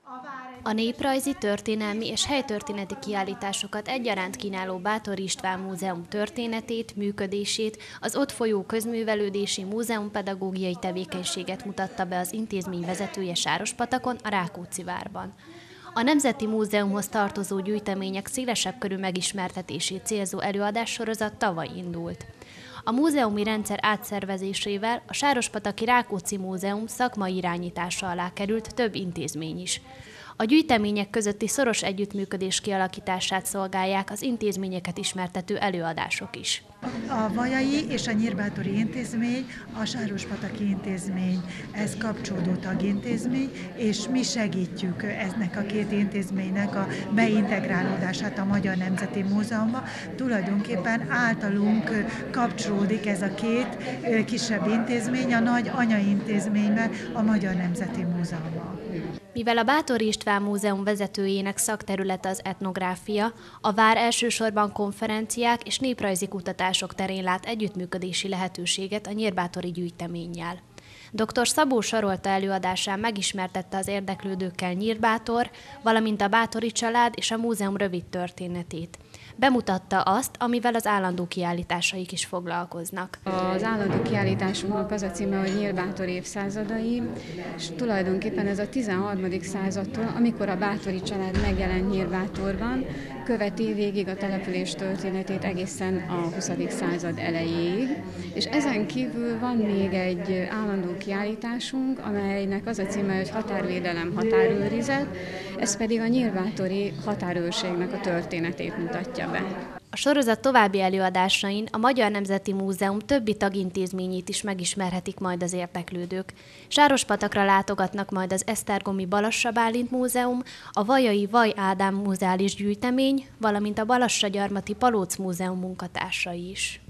A néprajzi, történelmi és helytörténeti kiállításokat egyaránt kínáló Báthori István Múzeum történetét, működését, az ott folyó közművelődési múzeumpedagógiai tevékenységet mutatta be az intézmény vezetője Sárospatakon, a Rákóczi-várban. A Nemzeti Múzeumhoz tartozó gyűjtemények szélesebb körű megismertetését célzó előadássorozat tavaly indult. A múzeumi rendszer átszervezésével a Sárospataki Rákóczi Múzeum szakmai irányítása alá került több intézmény is. A gyűjtemények közötti szoros együttműködés kialakítását szolgálják az intézményeket ismertető előadások is. A Vajai és a Nyírbátori Intézmény, a Sárospataki Intézmény, ez kapcsolódó tagintézmény, és mi segítjük ennek a két intézménynek a beintegrálódását a Magyar Nemzeti Múzeumba. Tulajdonképpen általunk kapcsolódik ez a két kisebb intézmény a nagy anyaintézményben, a Magyar Nemzeti Múzeumban. Mivel a Báthori István Múzeum vezetőjének szakterülete az etnográfia, a vár elsősorban konferenciák és néprajzi kutatások terén lát együttműködési lehetőséget a nyírbátori gyűjteménnyel. Dr. Szabó Sarolta előadásán megismertette az érdeklődőkkel Nyírbátor, valamint a Báthori család és a múzeum rövid történetét. Bemutatta azt, amivel az állandó kiállításaik is foglalkoznak. Az állandó kiállításunknak az a címe, hogy Nyírbátor évszázadai, és tulajdonképpen ez a 13. századtól, amikor a Báthori család megjelent Nyírbátorban, követi végig a település történetét egészen a 20. század elejéig. És ezen kívül van még egy állandó kiállításunk, amelynek az a címe, hogy Határvédelem, határőrizet, ez pedig a nyírbátori határőrségnek a történetét mutatja be. A sorozat további előadásain a Magyar Nemzeti Múzeum többi tagintézményét is megismerhetik majd az érdeklődők. Sárospatakra látogatnak majd az Esztergomi Balassa Bálint Múzeum, a Vajai Vaj Ádám Múzeális Gyűjtemény, valamint a Balassagyarmati Palóc Múzeum munkatársai is.